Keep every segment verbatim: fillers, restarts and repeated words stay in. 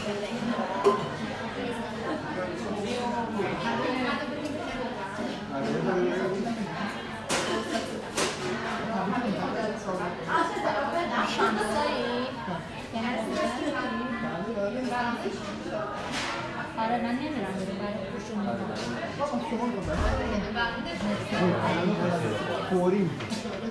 Fuori.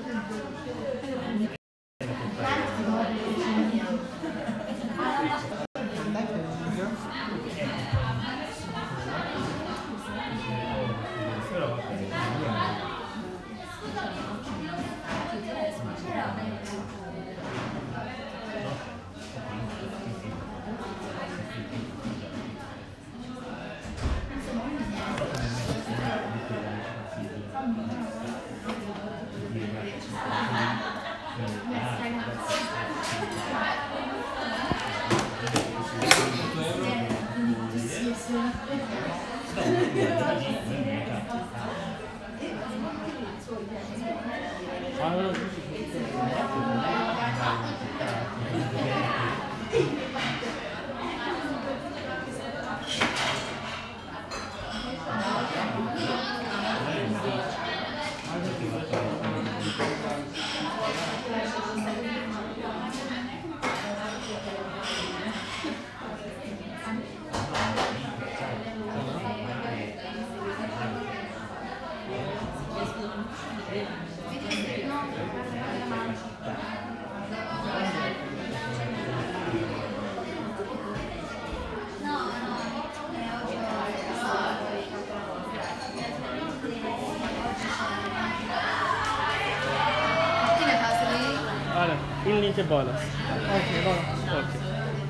Il link e bolas. Ok, bola. Ok.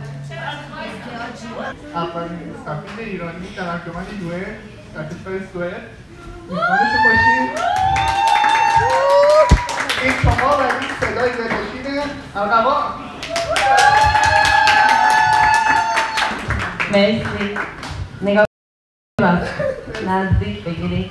Apa staffinde ایرانی در انجمن یو در کشور سوئد میزبانشون باشید. این شما و این صدای دلنشین ارغوان. مرسی. نگاه نزدیک بگیری.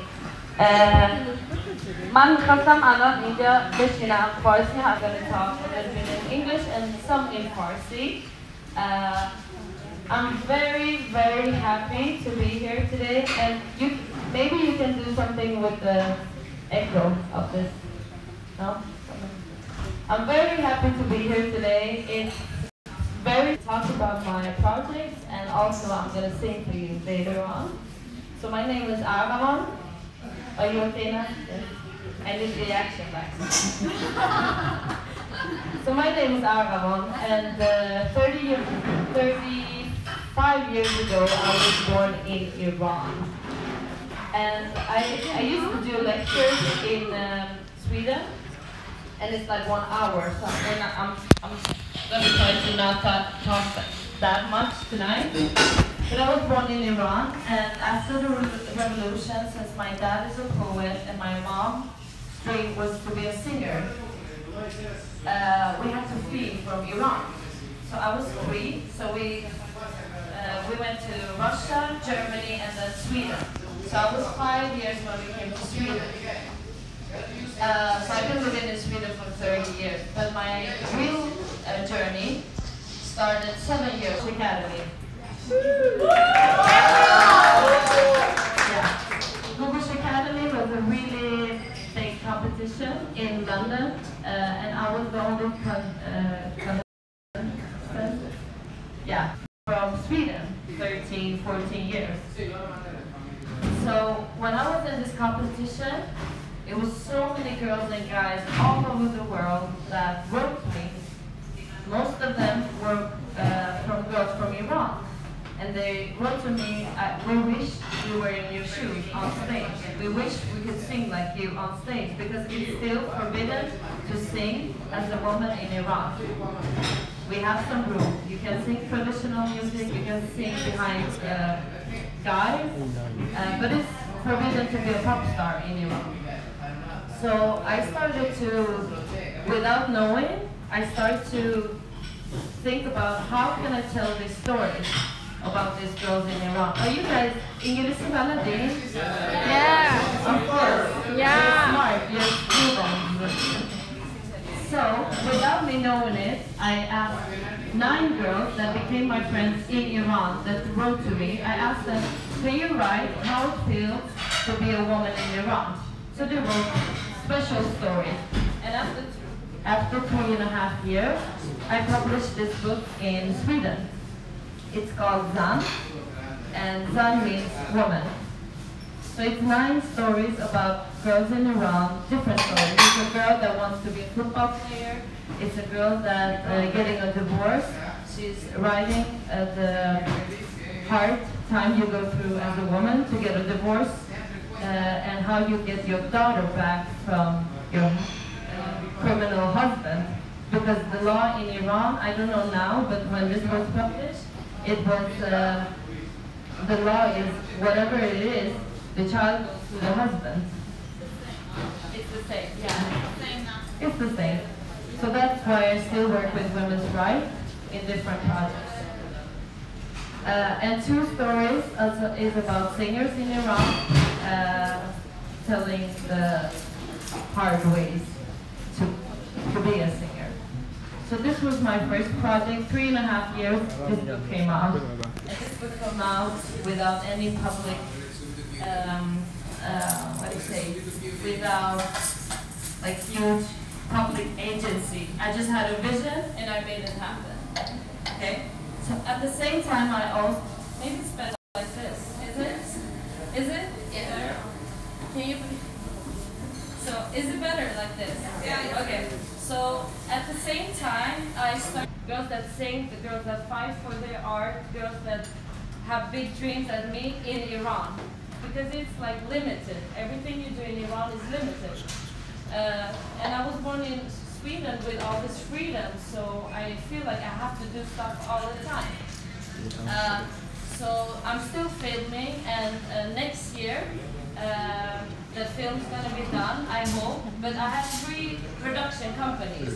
من میخواستم الان اینجا بشینم فارسی. I'm going to talk a little bit in English and some in Farsi. Uh, I'm very, very happy to be here today, and you maybe you can do something with the echo of this. No? I'm very happy to be here today. It's very talk about my projects, and also I'm going to sing for you later on. So my name is Argaman. Are you okay now? Yes. I need reaction back. So my name is Argaman, and uh, thirty years, thirty-five years ago I was born in Iran. And I, I used to do lectures in um, Sweden, and it's like one hour, so I'm, I'm, I'm going to try to not talk, talk that much tonight. But I was born in Iran, and after the revolution, since my dad is a poet and my mom's dream was to be a singer, uh, we had to flee from Iran. So I was three, so we uh, we went to Russia, Germany, and then Sweden. So I was five years when we came to Sweden. Uh, so I've been living in Sweden for thirty years, but my real uh, journey started seven years academy. Yeah. Google Academy was a really big competition in London, uh, and I was the only con uh, yeah, from Sweden, thirteen, fourteen years. So when I was in this competition, it was so many girls and guys all over the world that wrote me. Most of them were uh, from girls from Iran. And they wrote to me, uh, we wish we were in your shoes on stage. We wish we could sing like you on stage, because it's still forbidden to sing as a woman in Iran. We have some rules. You can sing traditional music, you can sing behind uh, guys, uh, but it's forbidden to be a pop star in Iran. So I started to, without knowing, I started to think about how can I tell this story about these girls in Iran. Are you guys English Paladin? Yeah. Of course. Yeah. You're smart. You're students. So, without me knowing it, I asked nine girls that became my friends in Iran that wrote to me. I asked them, can you write how it feels to be a woman in Iran? So they wrote special stories. And after, after three and a half years, I published this book in Sweden. It's called Zan, and Zan means woman. So it's nine stories about girls in Iran, different stories. It's a girl that wants to be a football player. It's a girl that uh, getting a divorce. She's writing uh, the hard time you go through as a woman to get a divorce, uh, and how you get your daughter back from your uh, criminal husband. Because the law in Iran, I don't know now, but when this was published, it was, uh, the law is whatever it is, the child goes to the husband. It's the same, yeah. It's the same. So that's why I still work with women's rights in different projects. Uh, and two stories also is about singers in Iran, uh, telling the hard ways to, to be a singer. So this was my first project. Three and a half years this book came out. And this book came out without any public, um, uh, what do you say, without like huge public agency. I just had a vision and I made it happen. Okay? So at the same time I also, maybe it's better like this. Is it? Is it? Yeah. Can you, so is it better like this? Yeah. Okay. So at the same time, I started girls that sing, the girls that fight for their art, girls that have big dreams as me in Iran. Because it's like limited. Everything you do in Iran is limited. Uh, and I was born in Sweden with all this freedom, so I feel like I have to do stuff all the time. Uh, so I'm still filming, and uh, next year, uh, the film's gonna be done, I hope, but I have three production companies.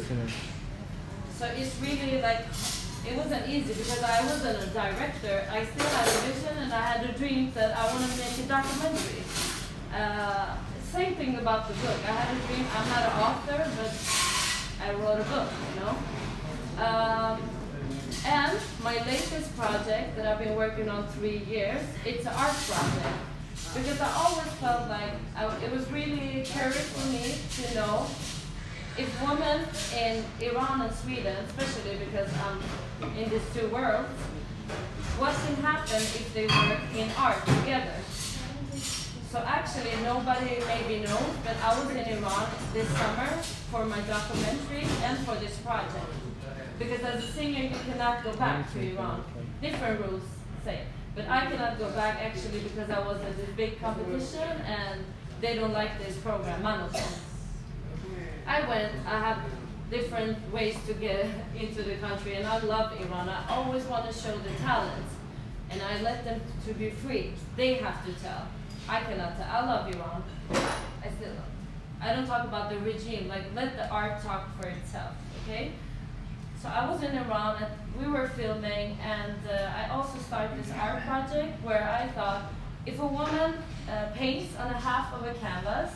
So it's really like, it wasn't easy because I wasn't a director. I still had a vision and I had a dream that I want to make a documentary. Uh, same thing about the book. I had a dream, I'm not an author, but I wrote a book, you know? Um, and my latest project that I've been working on three years, it's an art project. Because I always felt like I, it was really curious for me to know if women in Iran and Sweden, especially because I'm in these two worlds, what can happen if they work in art together? So actually nobody maybe knows, but I was in Iran this summer for my documentary and for this project. Because as a singer you cannot go back to Iran. Different rules say. But I cannot go back actually because I was at this big competition and they don't like this program, Manoton. I went, I have different ways to get into the country and I love Iran. I always want to show the talent and I let them to be free. They have to tell. I cannot tell. I love Iran. I still love. I don't talk about the regime, like let the art talk for itself, okay? So I was in Iran and we were filming and uh, I also started this art project where I thought if a woman uh, paints on a half of a canvas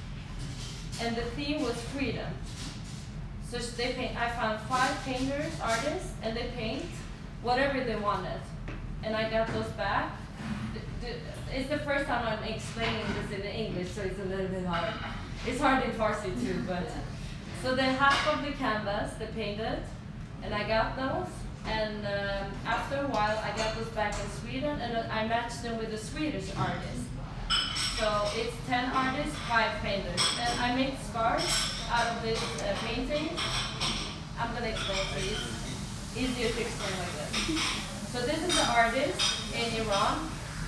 and the theme was freedom. So they paint, I found five painters, artists, and they paint whatever they wanted. And I got those back. The, the, it's the first time I'm explaining this in English, so it's a little bit hard. It's hard in Farsi too, but. So the half of the canvas, they painted, and I got those. And um, after a while, I got those back in Sweden, and I matched them with a Swedish artist. So it's ten artists, five painters. And I made scarves out of this uh, painting. I'm gonna explain to you. Easier to explain like this. So this is the artist in Iran.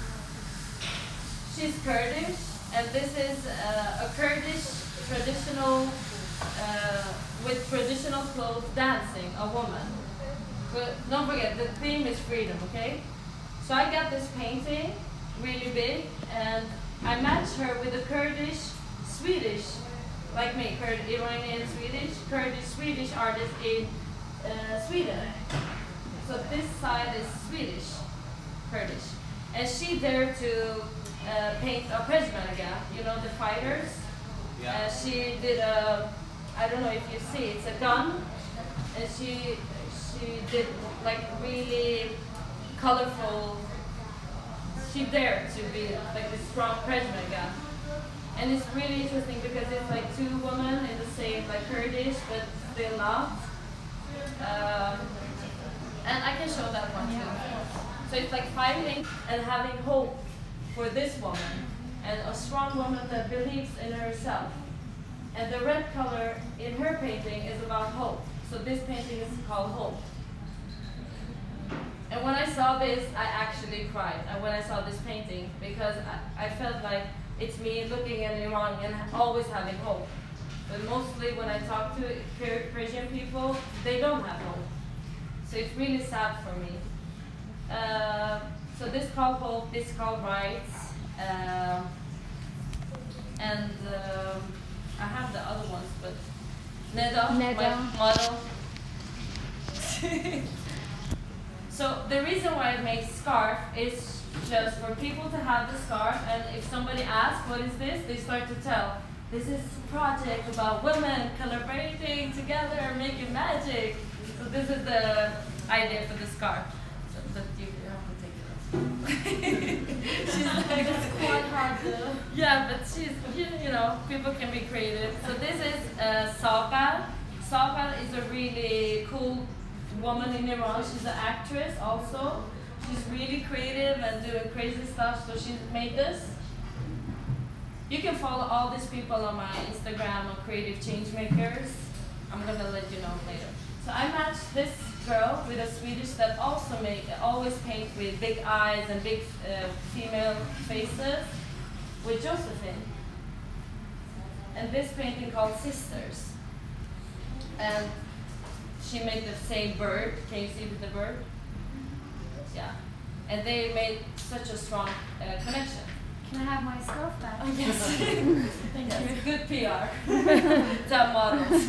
She's Kurdish, and this is uh, a Kurdish traditional, uh, with traditional clothes dancing, a woman. But don't forget, the theme is freedom, okay? So I got this painting, really big, and I matched her with a Kurdish, Swedish, like me, Kurd, Iranian Swedish, Kurdish, Swedish artist in uh, Sweden. So this side is Swedish, Kurdish. And she dared to uh, paint a Peshmerga, you know, the fighters. Yeah. Uh, she did a I don't know if you see, it's a gun, and she she did like really colorful. She dared to be like this strong Pejman gun, and it's really interesting because it's like two women in the same like Kurdish, but still not. Um, and I can show that one too. So it's like fighting and having hope for this woman, and a strong woman that believes in herself. And the red color in her painting is about hope. So this painting is called Hope. And when I saw this, I actually cried. And when I saw this painting, because I, I felt like it's me looking at Iran and always having hope. But mostly when I talk to Persian people, they don't have hope. So it's really sad for me. Uh, so this called Hope, this called Rights. Uh, and uh, I have the other ones, but Neda, Neda. my model. So the reason why I make scarf is just for people to have the scarf, and if somebody asks what is this, they start to tell, this is a project about women collaborating together, making magic. So this is the idea for the scarf. So that you have to take it off. She's like, it's quite hard to. Yeah, but she's, you, you know, people can be creative. So this is uh, Saqa. Saqa is a really cool woman in Iran. She's an actress also. She's really creative and doing crazy stuff, so she made this. You can follow all these people on my Instagram on Creative Changemakers. I'm gonna let you know later. So I matched this girl with a Swedish that also make always paint with big eyes and big uh, female faces with Josephine. And this painting called Sisters. And she made the same bird. Can you see the bird? Yeah. And they made such a strong uh, connection. Can I have my scarf back? Oh, yes. Thank yes, you. Good P R. Top models.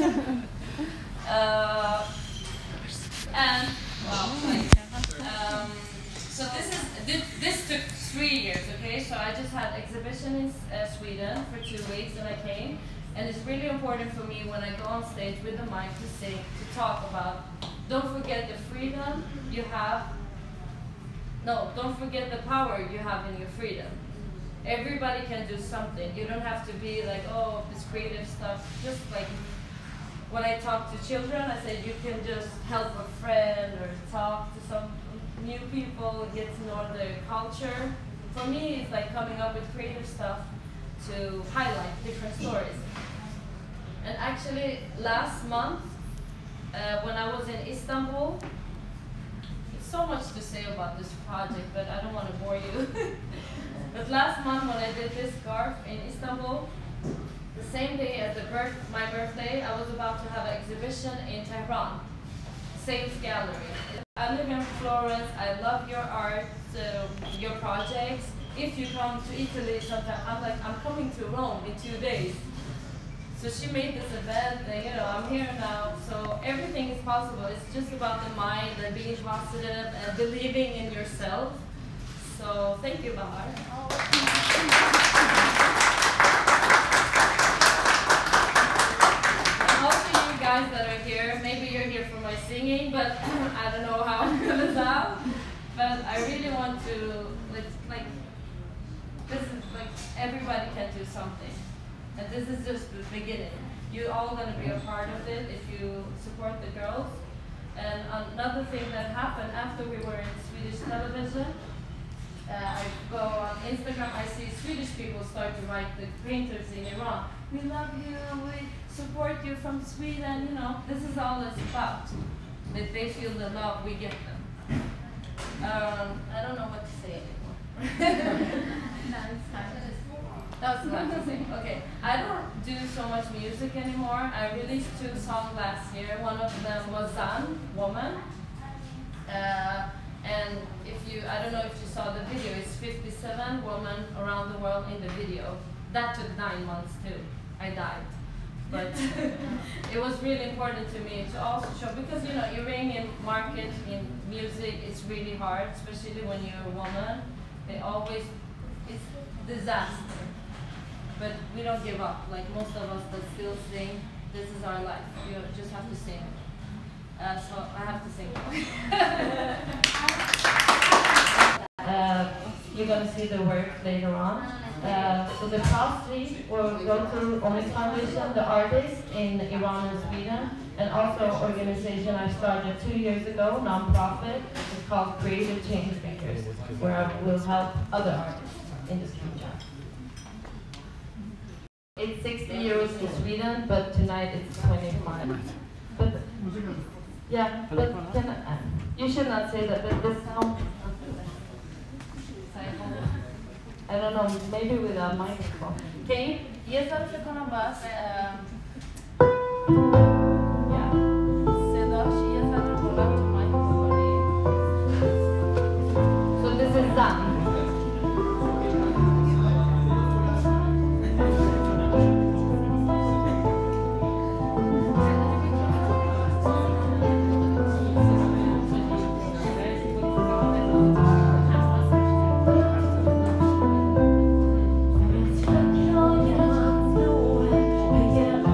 Uh, and, wow. Um, so this is this, this took three years, okay? So I just had exhibition in uh, Sweden for two weeks and I came. And it's really important for me when I go on stage with the mic to sing, to talk about, don't forget the freedom you have. No, don't forget the power you have in your freedom. Everybody can do something. You don't have to be like, oh, this creative stuff. Just like when I talk to children, I say you can just help a friend or talk to some new people, get to know their culture. For me, it's like coming up with creative stuff to highlight different stories. And actually, last month, uh, when I was in Istanbul, it's so much to say about this project, but I don't want to bore you. But last month, when I did this scarf in Istanbul, the same day as the birth, my birthday, I was about to have an exhibition in Tehran, Sales Gallery. I live in Florence. I love your art, uh, your projects. If you come to Italy sometime, I'm like, I'm coming to Rome in two days. So she made this event, and you know, I'm here now. So everything is possible. It's just about the mind and being positive and believing in yourself. So thank you, Bahar. And also you guys that are here, maybe you're here for my singing, but I don't know how it comes out. But I really want to, like, like this is like, everybody can do something. And this is just the beginning. You're all going to be a part of it if you support the girls. And another thing that happened after we were in Swedish television, uh, I go on Instagram, I see Swedish people start to write the painters in Iran. We love you, we support you from Sweden, you know. This is all it's about. That they feel the love, we get them. Um, I don't know what to say anymore. No, it's fine. That's not to say. Okay. I don't do so much music anymore. I released two songs last year. One of them was Zan, Woman. Uh, and if you, I don't know if you saw the video, it's fifty-seven women around the world in the video. That took nine months too. I died. But it was really important to me to also show, because you know, you're in market in music, it's really hard, especially when you're a woman. They always, it's disaster. But we don't give up. Like most of us that still sing, this is our life. You just have to sing. Uh, so I have to sing. uh, you're gonna see the work later on. Uh, so the past three will go to Onyx Foundation, the artists in Iran and Sweden, and also an organization I started two years ago, non-profit. It's called Creative Change Makers, where I will help other artists in the future. It's sixty euros in Sweden, but tonight it's twenty-five. But yeah, but can I, you should not say that. But the sound. I don't know. Maybe with a microphone. Can you? Yes, I'm sure gonna bus. Yeah. Seda, she has had to up to microphone. So this is done. Yeah.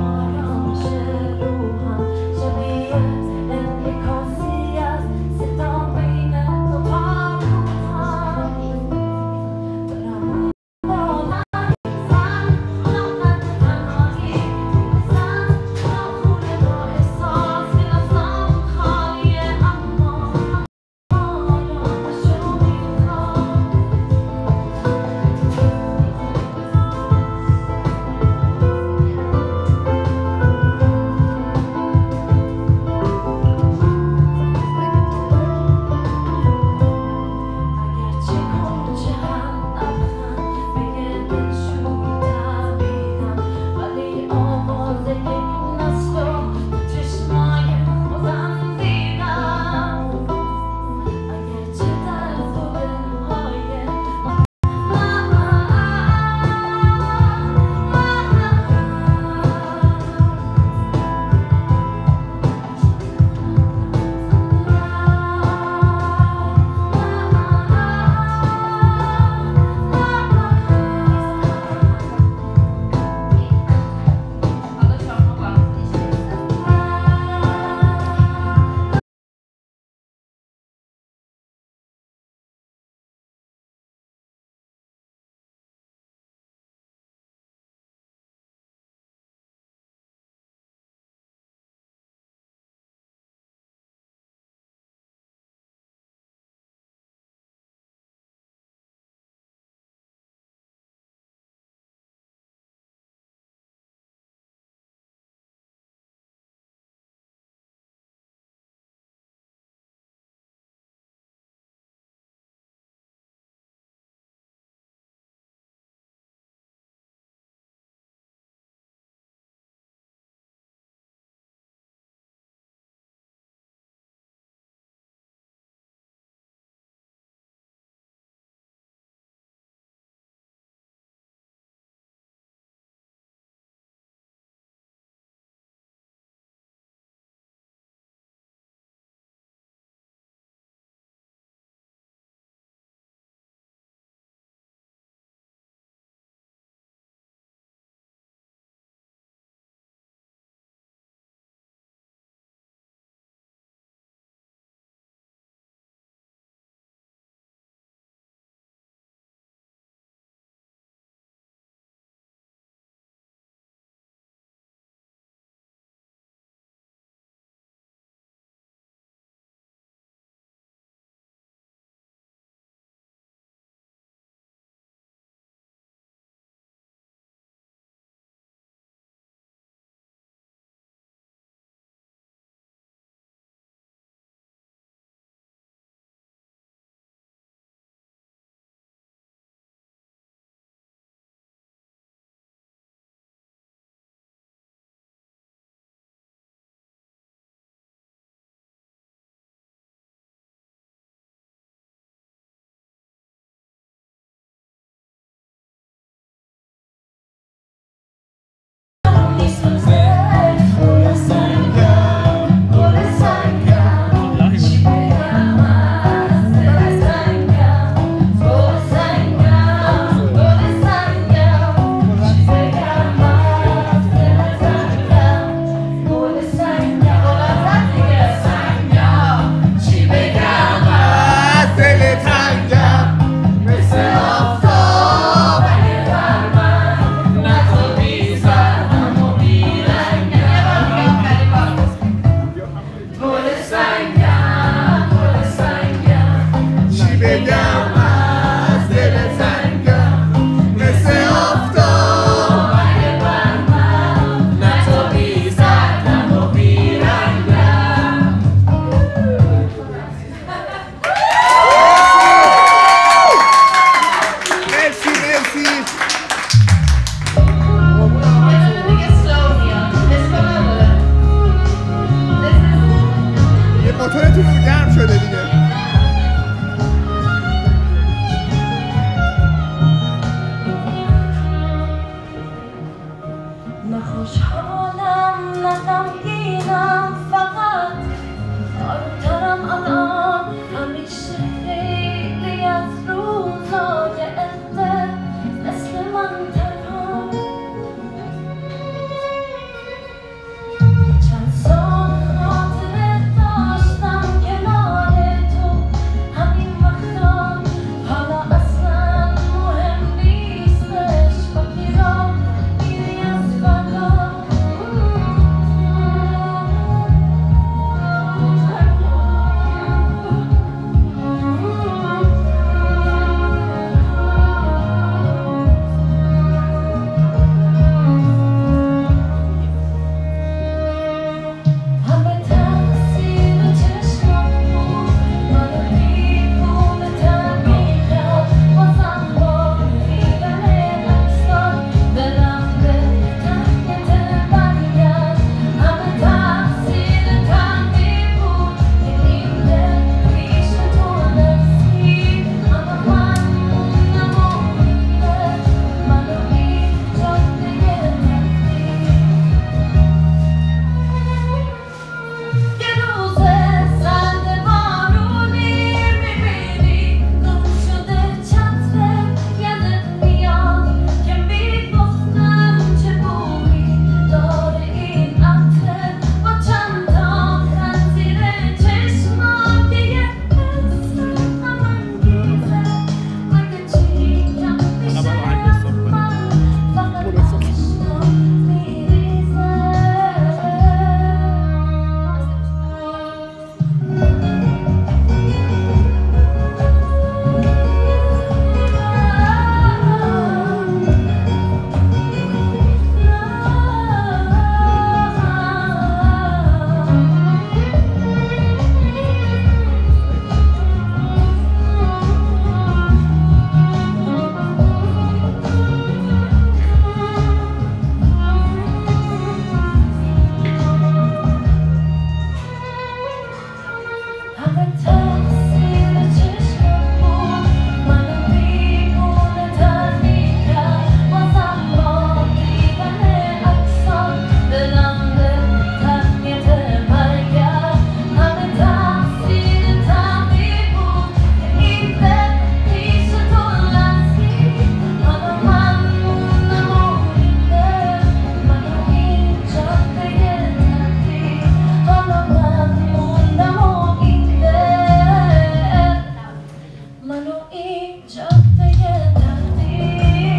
بگم از دل تنگم مثل آفتاب اگه بندم نه تو بی زدم و بی رنگم. مرسی مرسی. یه موتورتون رو گرم شده دیگه. نه خوشحالم نه غمگینم، فقط آرومترم الان. همیشه خیلی از روزای عده مثل من تنها. چند سال خاطره داشتم کنار تو همین وقتا، حالا اصلا مهم نیستش با کی را میری از فردا. همه تقصیر چشمات بود، منو دیوونه تر می‌کرد. بازم با دیدن عکسات دلم به تنگت برگشت. همه تقصیر تنبیه بود که این دل پیش تو رسید. اما من موندم و مونده منو این جاده تنبیه. یه روز سرد بارونی میبینی گم شده چترت، یادت میاد که میگفتم چه بویی داره این عطر. با چند تا خط زیر چشمات یه حس غم‌انگیزه، مگه چی کم میشه از من؟ فقط اشکام میریزه. همه تقصیر چشمات بود، منو دیوونه تر می‌کرد. بازم با دیدن عکسات دلم به تنگت برگشت. همه تقصیر تنبیه بود که این دل پیش تو لرزید. حالا من موندم و مونده منو این جاده تنبیه. حالا من موندم و این دل منو این جاده تنبیه.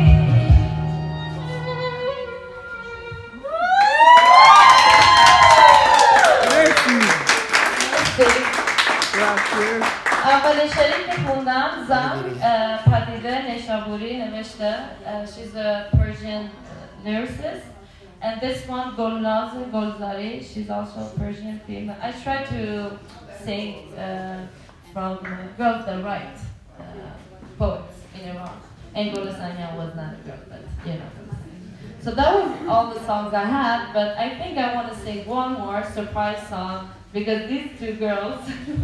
مرسی. اولین شعری که خوندم زن پدیده نیشابوری نوشته. She's a Persian lyricist. And this one, Golnaz Golzari, she's also a Persian female. I try to sing uh, from uh, girls that write uh, poets in Iran. And Golesanya was not a girl, but you know. So that was all the songs I had, but I think I want to sing one more surprise song because these two girls,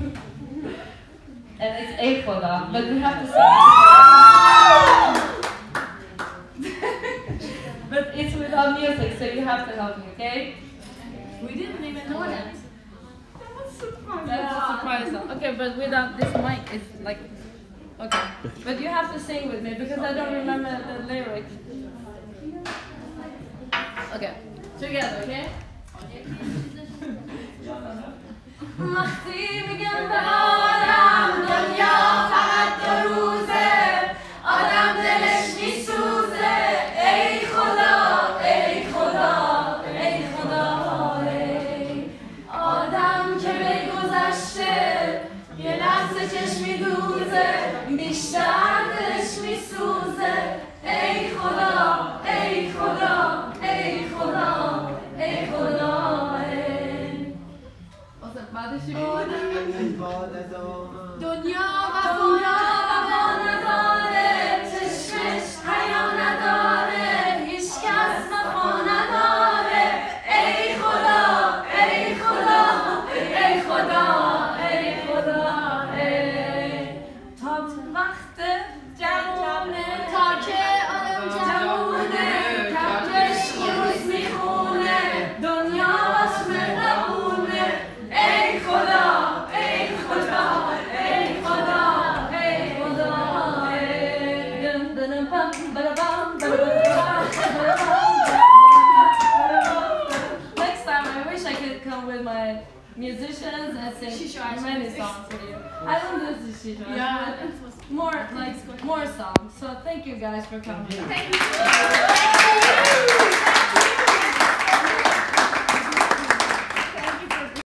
and it's Eifoda, but we have to sing it. But it's without music, so you have to help me, okay? We didn't even know that. That's a surprise song. Okay, but without this mic, it's like, okay. But you have to sing with me because I don't remember the lyrics. Okay, together, okay? وقتی میگم به آدم دنیا فقط دو روزه، آدم دلش میسوزه. ای خدا ای خدا ای خدا ای آدم که به گذشته یه لحظه چشمی دوزه. دنیا وفا نداره، چشمش حیا نداره، هیچ کس وفا نداره. ای خدا ای خدا ای خدا ای خدا ای. تا وقت جوونه، تا که آدم جوونه، کفش روز میخونه، دنیا واسه نبونه. ای خدا ای خدا ای خدا ای خدا ای. دم دم پم برام Next time, I wish I could come with my musicians and sing Shisha, many songs for you. I don't do the shisha, Yeah, but more like more songs. So thank you guys for coming. Thank you.